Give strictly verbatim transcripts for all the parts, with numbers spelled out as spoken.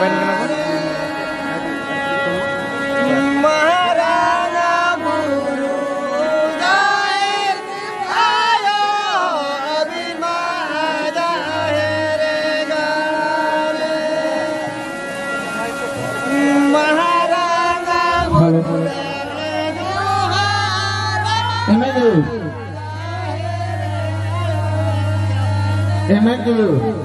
Thank you.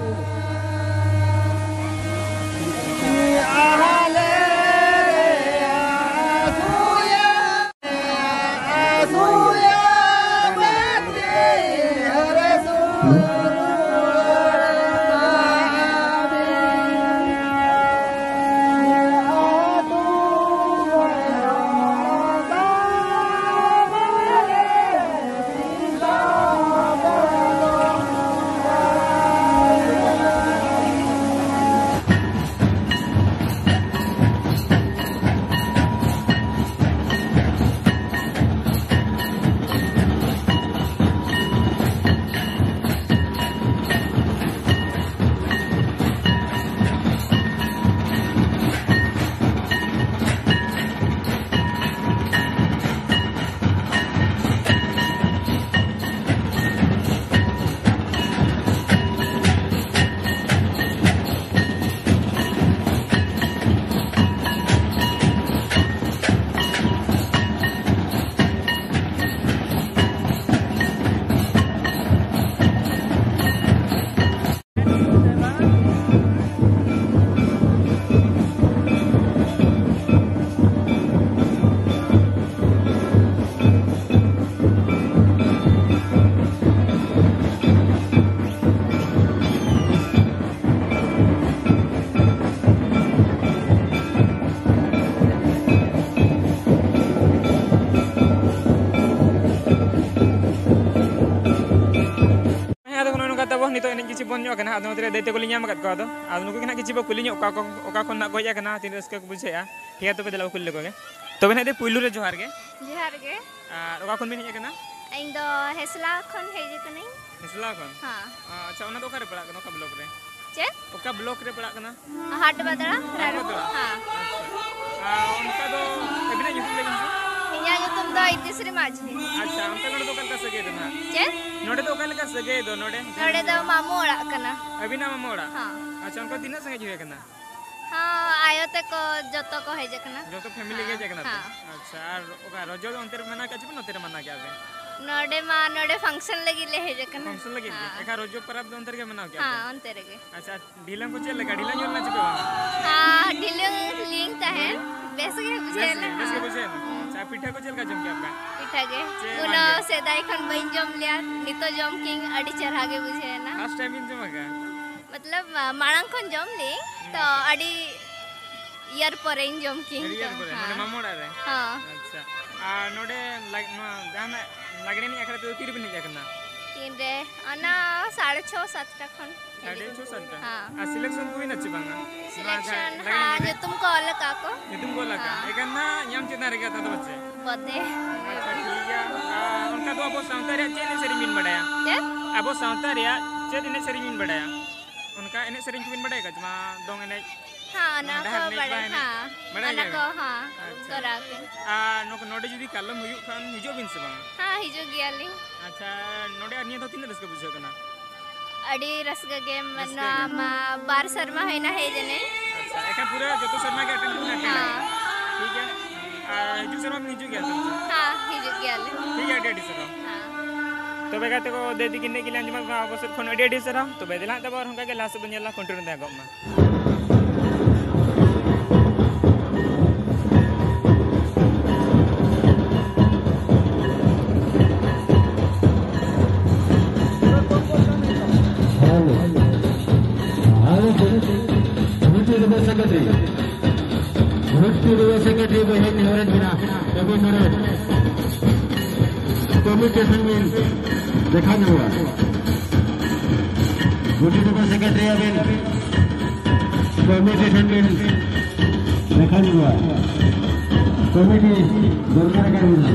किसी बन दैत्य को नाम नुक किसी कुली खन गजना तीन रस्क को बुझे ठीक है तब दिला कुल को तब ना पुलू रे जोहार गे जोहार गे और खन बिन हेजना इन दो हेसला खन हेज कनी हेसला खन हां अच्छा ओना दो करे पड़ा कनो का ब्लॉक रे चे ओका ब्लॉक रे पड़ा कना हाट बदरा हां आ उनका दो एबिना यूट्यूब लेकिन इया यूट्यूब दो इतिश्री माझी अच्छा उनका नोडे दो कल का सगे दो ना चे नोडे दो कल का सगे दो नोडे नोडे दो मामू ओड़ा कना अबिना मामू ओड़ा हां अच्छा उनका दिन संगे जुए कना हां आयो ते को जतो को हेज कना जतो फैमिली के जकना अच्छा और ओका रजो अंतर मना का जब नोते मना क्या बे नोडे मा नोडे फंक्शन लगी ले हेज कना फंक्शन लगी एका रजो परब अंतर के मनाओ क्या हां अंतर के अच्छा ढीलम को चल लगा ढीला जोल ना चपे हां ढीले लिंक ता है बेस के बुझे ना बेस के बुझे अच्छा पिठा को चल का जम के आपका पिठा के उना सेदाई खन बइन जम लिया नितो जम किंग अडी चरहा के बुझे ना फर्स्ट टाइम इन जम का मतलब मांग खन जम ले तो अडी ईयर पर इन जम किंग ईयर पर नोडे मामोड़ा रे हां अच्छा आ नोडे जाना लगने नहीं आखरा तो तीर भी नहीं जाकना तीन रे अना साढ़े छह सात टा खन साढ़े छह सात टा हां आ सिलेक्शन कोई नच्ची बांगा सिलेक्शन हां जो तुमको अलग का को ये तुमको लगा एकना यम चिना रे था तो बच्चे बदे अच्छा ठीक है उनका तो अबो सावता रे चेने सेरी मिन बडाया के अबो सावता रे चेने ने सेरी मिन बडाया उनका एने सेरी मिन बडाया का जमा दोंग एने हां ना को बड़े हां बड़ा को हां करा के आ नको नोडे जदी कलम हुयु खान हिजो बिन से बांगा हां हिजो गियाली अच्छा नोडे अनिया तो तीन रस के बुझो कना अडी रस के गेम मना मा बार शर्मा है ना है जने अच्छा एका पूरा जतो शर्मा के अटेंड करना है ठीक है आ हिजो शर्मा में हिजो गया था हां हिजो गियाली ठीक है डेडी सर हां तो बेगा को दे दी किने के लिए अंजमा अवसर खन अडी अडी सर तो बेदला तब और हमका के लास्ट बनेला कंट्रोल दे गमा सेक्रेटरी बहन नवरत बिना कभी मेरे कम्युनिकेशन में देखा नहीं हुआ गुटी सुपर सेक्रेटरी अभी कम्युनिकेशन में देखा नहीं हुआ कमिटी दरकार का नहीं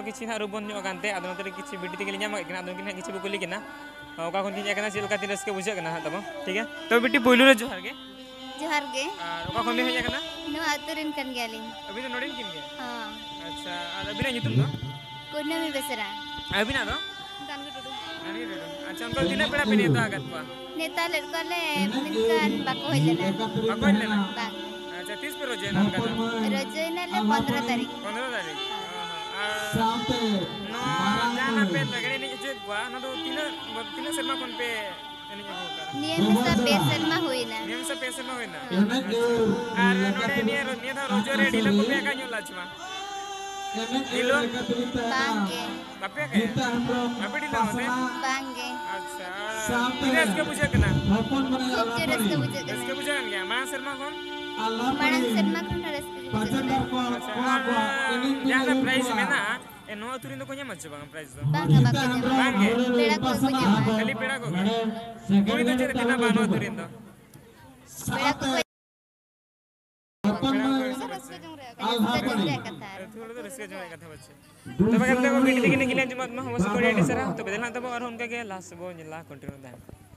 किसी ना रूबन ᱧᱚᱜ ᱠᱟᱱᱛᱮ ᱟᱫᱚ ᱱᱚᱛᱮ ᱨᱮ ᱠᱤᱪᱷᱤ ᱵᱤᱴᱤ ᱛᱮᱜᱮ ᱧᱟᱢ ᱠᱟᱱᱟ ᱟᱫᱚ ᱩᱱᱠᱤᱱ ᱠᱤᱪᱷᱤ ᱵᱚ ᱠᱩᱞᱤ ᱠᱤᱱᱟ ᱚᱠᱟ ᱠᱷᱚᱱ ᱠᱤᱱ ᱦᱮᱡ ᱠᱟᱱᱟ ᱪᱮᱫ ᱞᱮᱠᱟ ᱛᱤᱱ ᱨᱟᱹᱥᱠᱟᱹ ᱵᱩᱡᱷᱟᱹᱜ ᱠᱟᱱᱟ ᱛᱟᱵᱚ ᱴᱷᱤक है तो बिटी पुइलु रे जोहार गे जोहार गे और ओका खन हेज कना नो आतुरिन कन गेलिन अभी तो नोडिन किन गे हां अच्छा और अभी ना nyutum do कुनमी बेसरा अभी ना दो दानगु टुडू नानी रे अच्छा उनको तीन पेड़ा पे नेता आगत पा नेता ले कोले मिनकान बाको होइलेना बाको होइलेना बांग अच्छा तीस पे रोजे ना का रोजेना ले पंद्रह तारीख पंद्रह तारीख साथे नो जाना पे तगड़े नहीं जे गवा ना तो तीन तीन शर्मा कोन पे नियम से बेसरमा होइना नियम से बेसरमा होइना आर नोडे नियर नियर रोजो रे ढिलो को पे का न्यू लाचमा ढिलो बांगे बापे के बापे ढिलो होते बांगे अच्छा तीन के बुझे कना खूब जरस के बुझे कना इसके बुझे गया मां शर्मा कोन मानन शर्मा कोन रस के बुझे अच्छा ज्यादा प्राइस में ना ए नो तुरिन को ᱧᱟᱢᱟ ᱪᱮ ᱵᱟᱝ प्राइस दो बांगा बाको बांगे पेड़ा को बुझे खाली पेड़ा को कोई तो चेत किना बानो तुरिन दो पेड़ा को थोड़ा तो रस्के जोए कथा बच्चे तो बगल ते को वीडियो देखने के लिए जमत में हमसे कोई एडिट सरा तो बदलना तब और उनका के लास्ट बो निला कंटिन्यू दा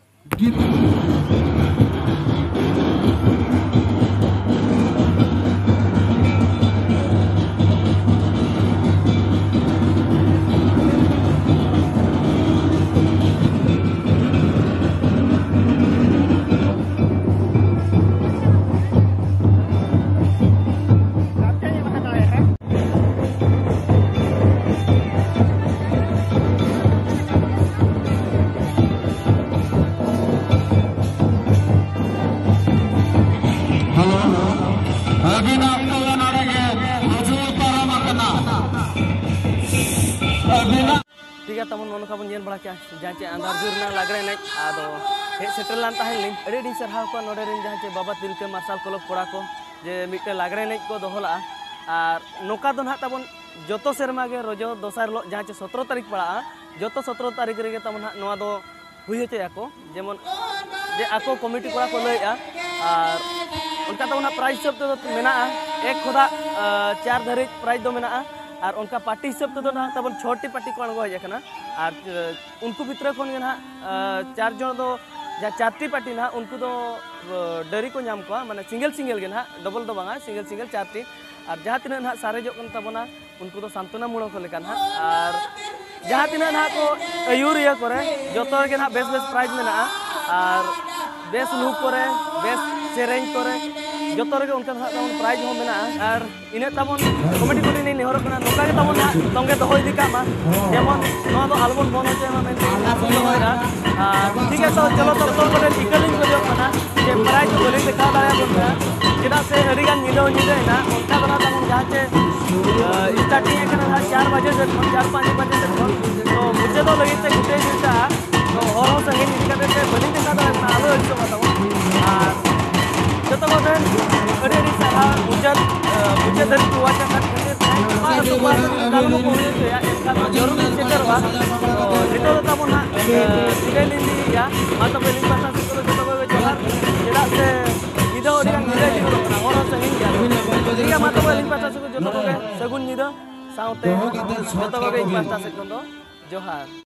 ठीक है तमन मन खाबन जेल बड़ा क्या जहाँ चे अंधार जुर ना लागरे नहीं आदो हे सेटरलान ताहें लिंग अरे डी सरहाव को नोडे रिन जहाँ चे बाबा तिलके मार्शल क्लब कोड़ा को जे मिट्टे लागरे नहीं को दोहला और नोका दो ना तबन जोतो सेरमा के रोजो दोसार लो जहाँ चे सत्रह तारीख पड़ा जोतो सत्रह तारीख रे के तमन नवा दो हुई होते याको जेमन जे आको कमिटी कोड़ा को लय आ और उनका तमन प्राइस सब तो मेना एक खुदा चार धरी प्राइस दो मेना और उनका पार्टी हिसाब तो ना तबन छोटी पार्टी को अणगो हजना और उनको भितर खन ना चार जन दो जहाँ चारटी पार्टी ना उनको दो डरी को नाम को माने सिंगल सिंगल के ना डबल दो बांगा सिंगल सिंगल चारटी और जहाँ तीन ना सारेजो कन तबना उनको दो सांत्वना मूलक को लेका ना और जहाँ तीन ना को अयूरिया करे जोतो के ना बेस बेस प्राइज में ना और बेस लुक करे बेस सेरेंज करे जोतो रे उनका तमन प्राइज हो मेना और इने तमन कमेटी को नहीं नेहर कना नोका के तमन तंगे दो होई दिका मा जेमन नो दो आलबन बन होते मा मेन आसो होइरा ठीक है तो चलो तो तो बने इकलिन को जो कना जे प्राइज बोले दिखा दाया बोलता जेदा से हरिगान निलो निलो ना उनका बना तमन जहां से स्टार्टिंग कना चार बजे से चार पाँच बजे से तो मुझे तो लगी थे गुटे जुटा तो और संगे निका के बनी दिखा दाया ना आलो इसको बताओ जतो बदन अरे अरे सारा मुझे मुझे दर को वाचा कर मार तो बात कालम को होते या इसका जरूर से करवा तो रिटो तो मना सिलेलिंदी या माता बेलिंग पासा से तो जतो को जोहार जेदा से निदो ओडिया निदे दिनो ना और सहिन या ठीक है माता बेलिंग पासा से जतो को सगुन निदो साउते जतो को पासा से को जोहार।